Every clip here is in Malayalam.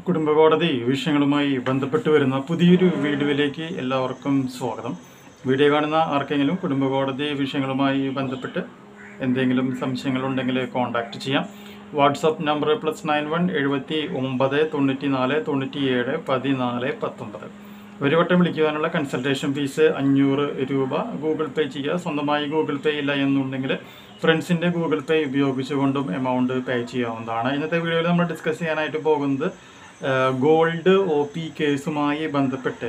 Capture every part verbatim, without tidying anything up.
കുടുംബകോടതി വിഷയങ്ങളുമായി ബന്ധപ്പെട്ട് വരുന്ന പുതിയൊരു വീഡിയോയിലേക്ക് എല്ലാവർക്കും സ്വാഗതം. വീഡിയോ കാണുന്ന ആർക്കെങ്കിലും കുടുംബകോടതി വിഷയങ്ങളുമായി ബന്ധപ്പെട്ട് എന്തെങ്കിലും സംശയങ്ങളുണ്ടെങ്കിൽ കോൺടാക്റ്റ് ചെയ്യാം. WhatsApp number plus nine one എഴുപത്തി ഒമ്പത് തൊണ്ണൂറ്റി നാല് തൊണ്ണൂറ്റി ഏഴ് പതിനാല് പത്തൊമ്പത്. ഒരു വട്ടം വിളിക്കുവാനുള്ള കൺസൾട്ടേഷൻ ഫീസ് അഞ്ഞൂറ് രൂപ. ഗൂഗിൾ പേ ചെയ്യുക. സ്വന്തമായി ഗൂഗിൾ പേ ഇല്ല എന്നുണ്ടെങ്കിൽ ഫ്രണ്ട്സിൻ്റെ ഗൂഗിൾ പേ ഉപയോഗിച്ചുകൊണ്ടും എമൗണ്ട് പേ ചെയ്യാവുന്നതാണ്. ഇന്നത്തെ വീഡിയോയിൽ നമ്മൾ ഡിസ്കസ് ചെയ്യാനായിട്ട് പോകുന്നത് ഗോൾഡ് ഒ പി കേസുമായി ബന്ധപ്പെട്ട്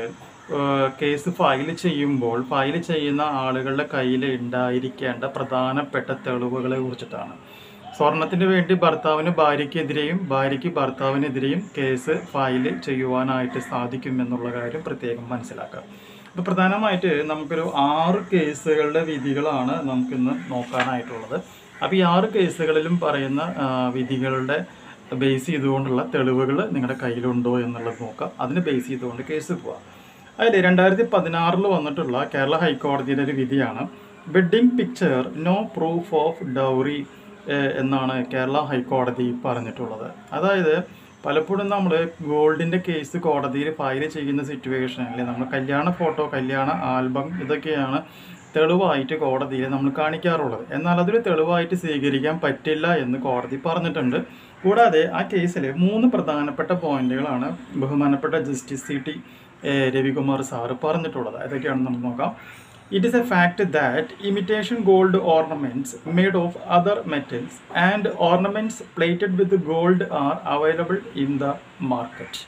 കേസ് ഫയൽ ചെയ്യുമ്പോൾ ഫയൽ ചെയ്യുന്ന ആളുകളുടെ കയ്യിൽ ഉണ്ടായിരിക്കേണ്ട പ്രധാനപ്പെട്ട തെളിവുകളെ കുറിച്ചിട്ടാണ്. സ്വർണത്തിന് വേണ്ടി ഭർത്താവിന് ഭാര്യയ്ക്കെതിരെയും ഭാര്യയ്ക്ക് ഭർത്താവിനെതിരെയും കേസ് ഫയൽ ചെയ്യുവാനായിട്ട് സാധിക്കുമെന്നുള്ള കാര്യം പ്രത്യേകം മനസ്സിലാക്കുക. അപ്പോൾ പ്രധാനമായിട്ട് നമുക്കൊരു ആറ് കേസുകളുടെ വിധികളാണ് നമുക്കിന്ന് നോക്കാനായിട്ടുള്ളത്. അപ്പോൾ ഈ ആറ് കേസുകളിലും പറയുന്ന വിധികളുടെ ബേസ് ചെയ്തുകൊണ്ടുള്ള തെളിവുകൾ നിങ്ങളുടെ കയ്യിലുണ്ടോ എന്നുള്ളത് നോക്കാം. അതിന് ബേസ് ചെയ്തുകൊണ്ട് കേസ് പോവാം. അതിൽ രണ്ടായിരത്തി പതിനാറിൽ വന്നിട്ടുള്ള കേരള ഹൈക്കോടതിയുടെ ഒരു വിധിയാണ് wedding picture no proof of dowry എന്നാണ് കേരള ഹൈക്കോടതി പറഞ്ഞിട്ടുള്ളത്. അതായത് പലപ്പോഴും നമ്മൾ ഗോൾഡിൻ്റെ കേസ് കോടതിയിൽ ഫയൽ ചെയ്യുന്ന സിറ്റുവേഷനിൽ നമ്മൾ കല്യാണ ഫോട്ടോ, കല്യാണ ആൽബം ഇതൊക്കെയാണ് തെളിവായിട്ട് കോടതിയിൽ നമ്മൾ കാണിക്കാറുള്ളത്. എന്നാൽ അതൊരു തെളിവായിട്ട് സ്വീകരിക്കാൻ പറ്റില്ല എന്ന് കോടതി പറഞ്ഞിട്ടുണ്ട്. കൂടാതെ ആ കേസിൽ മൂന്ന് പ്രധാനപ്പെട്ട പോയിന്റുകളാണ് ബഹുമാനപ്പെട്ട justice C T Ravikumar sir പറഞ്ഞിട്ടുള്ളത്. അതൊക്കെയാണെന്ന് നമുക്ക് നോക്കാം. It is a fact that imitation gold ornaments made of other metals and ornaments plated with gold are available in the market.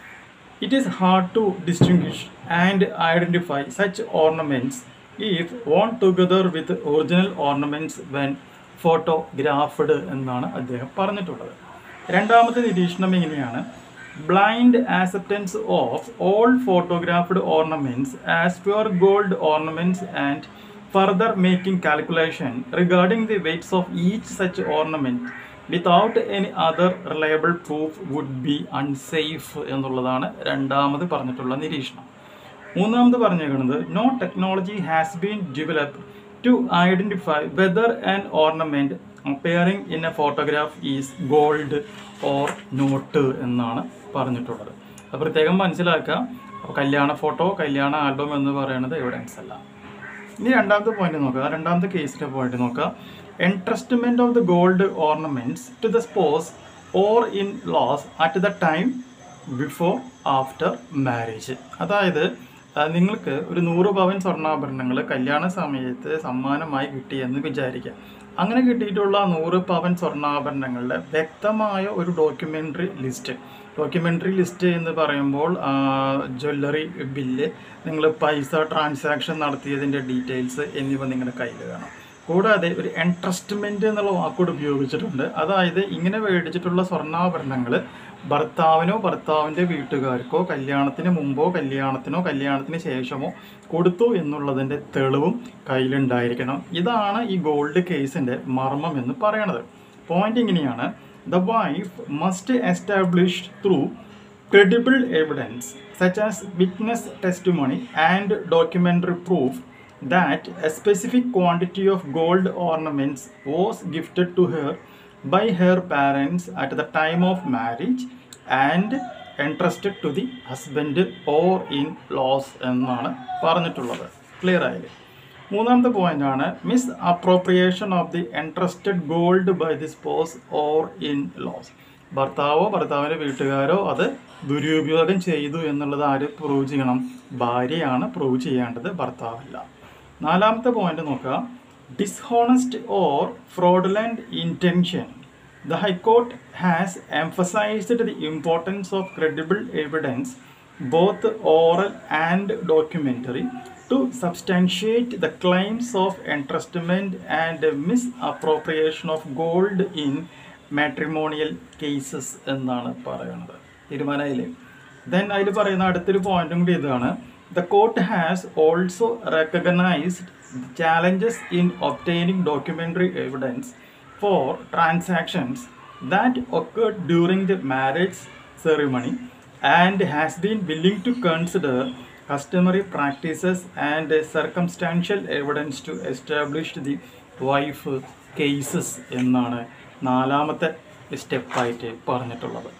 It is hard to distinguish and identify such ornaments if worn together with original ornaments when photographed എന്നാണ് അദ്ദേഹം പറഞ്ഞിട്ടുള്ളത്. രണ്ടാമത്തെ നിരീക്ഷണം എങ്ങനെയാണ്? Blind acceptance of all photographed ornaments as pure gold ornaments and further making calculation regarding the weights of each such ornament without any other reliable proof would be unsafe എന്നുള്ളതാണ് രണ്ടാമത് പറഞ്ഞിട്ടുള്ള നിരീക്ഷണം. മൂന്നാമത് പറഞ്ഞേക്കുന്നത് no technology has been developed to identify whether an ornament appearing in a photograph is gold or not എന്നാണ് പറഞ്ഞിട്ടുള്ളത്. അത് പ്രത്യേകം മനസ്സിലാക്കുക. കല്യാണ ഫോട്ടോ, കല്യാണ ആൽബം എന്ന് പറയുന്നത് എവിഡൻസ് അല്ല. ഇനി രണ്ടാമത്തെ പോയിന്റ് നോക്കുക. രണ്ടാമത്തെ കേസിൻ്റെ പോയിന്റ് നോക്കുക. Entrustment of the gold ornaments to the spouse or in laws at the time before after marriage. അതായത് നിങ്ങൾക്ക് ഒരു നൂറ് പവൻ സ്വർണ്ണാഭരണങ്ങൾ കല്യാണ സമയത്ത് സമ്മാനമായി കിട്ടിയെന്ന് വിചാരിക്കാം. അങ്ങനെ കിട്ടിയിട്ടുള്ള നൂറ് പവൻ സ്വർണ്ണാഭരണങ്ങളുടെ വ്യക്തമായ ഒരു ഡോക്യുമെൻ്ററി ലിസ്റ്റ് ഡോക്യുമെൻ്ററി ലിസ്റ്റ് എന്ന് പറയുമ്പോൾ ജ്വല്ലറി ബില്ല്, നിങ്ങൾ പൈസ ട്രാൻസാക്ഷൻ നടത്തിയതിൻ്റെ ഡീറ്റെയിൽസ് എന്നിവ നിങ്ങളുടെ കയ്യിൽ വേണം. കൂടാതെ ഒരു എൻട്രസ്റ്റ്മെൻറ്റ് എന്നുള്ള വാക്കോട് ഉപയോഗിച്ചിട്ടുണ്ട്. അതായത് ഇങ്ങനെ മേടിച്ചിട്ടുള്ള സ്വർണ്ണാഭരണങ്ങൾ ഭർത്താവിനോ ഭർത്താവിൻ്റെ വീട്ടുകാർക്കോ കല്യാണത്തിന് മുമ്പോ കല്യാണത്തിനോ കല്യാണത്തിന് ശേഷമോ കൊടുത്തു എന്നുള്ളതിൻ്റെ തെളിവും കയ്യിലുണ്ടായിരിക്കണം. ഇതാണ് ഈ ഗോൾഡ് കേസിൻ്റെ മർമ്മം എന്ന് പറയണത്. പോയിന്റ് ഇങ്ങനെയാണ്: the wife must establish through credible evidence such as witness testimony and documentary proof that a specific quantity of gold ornaments was gifted to her by her parents at the time of marriage and entrusted to the husband or in laws എന്നാണ് പറഞ്ഞിട്ടുള്ളത്. ക്ലിയർ ആയില്ലേ? മൂന്നാമത്തെ പോയിന്റ് ആണ് misappropriation of the entrusted gold by the spouse or in-laws. ഭർത്താവോ ഭർത്താവിൻ്റെ വീട്ടുകാരോ അത് ദുരുപയോഗം ചെയ്തു എന്നുള്ളത് ആര് പ്രൂവ് ചെയ്യണം? ഭാര്യയാണ് പ്രൂവ് ചെയ്യേണ്ടത്, ഭർത്താവല്ല. നാലാമത്തെ പോയിന്റ് നോക്കുക. Dishonest or fraudulent intention. The high court has emphasised the importance of credible evidence both oral and documentary to substantiate the claims of entrustment and misappropriation of gold in matrimonial cases എന്നാണ് പറയുന്നത്. തീരുമാനമായില്ലേ? ദെൻ അതിൽ പറയുന്ന അടുത്തൊരു പോയിന്റും കൂടി ഇതാണ്: The court has also recognized the challenges in obtaining documentary evidence for transactions that occurred during the marriage ceremony and has been willing to consider customary practices and circumstantial evidence to establish the wife cases എന്നാണ് നാലാമത്തെ സ്റ്റെപ്പായിട്ട് പറഞ്ഞിട്ടുള്ളത്.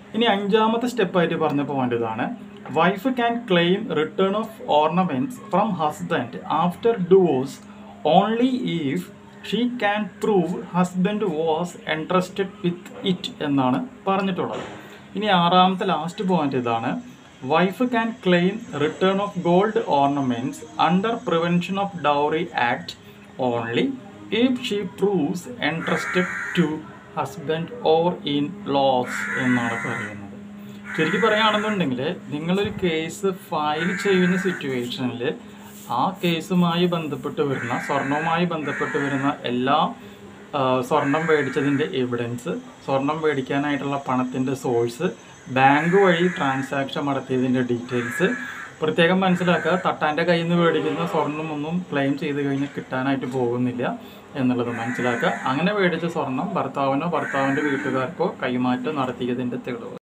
ഇനി അഞ്ചാമത്തെ സ്റ്റെപ്പായിട്ട് പറഞ്ഞ പോയിന്റ് ഇതാണ്. Wife can claim return of ornaments from husband after divorce only if she can prove husband was entrusted with it എന്നാണ് പറഞ്ഞിട്ടുള്ളത്. ഇനി ആറാമത്തെ ലാസ്റ്റ് പോയിന്റ് ഇതാണ്. Wife can claim return of gold ornaments under prevention of dowry act only if she proves entrusted to husband or in-laws എന്നാണ് പറയുന്നത്. ശരിക്കും പറയുകയാണെന്നുണ്ടെങ്കിൽ നിങ്ങളൊരു കേസ് ഫയൽ ചെയ്യുന്ന സിറ്റുവേഷനിൽ ആ കേസുമായി ബന്ധപ്പെട്ട് വരുന്ന സ്വർണവുമായി ബന്ധപ്പെട്ട് വരുന്ന എല്ലാ സ്വർണം മേടിച്ചതിൻ്റെ എവിഡൻസ്, സ്വർണം മേടിക്കാനായിട്ടുള്ള പണത്തിൻ്റെ സോഴ്സ്, ബാങ്ക് വഴി ട്രാൻസാക്ഷൻ നടത്തിയതിൻ്റെ ഡീറ്റെയിൽസ് പ്രത്യേകം മനസ്സിലാക്കുക. തട്ടാൻ്റെ കയ്യിൽ നിന്ന് മേടിക്കുന്ന സ്വർണ്ണമൊന്നും ക്ലെയിം ചെയ്ത് കഴിഞ്ഞാൽ കിട്ടാനായിട്ട് പോകുന്നില്ല എന്നുള്ളത് മനസ്സിലാക്കുക. അങ്ങനെ മേടിച്ച സ്വർണം ഭർത്താവിനോ ഭർത്താവിൻ്റെ വീട്ടുകാർക്കോ കൈമാറ്റം നടത്തിയതിൻ്റെ തെളിവ്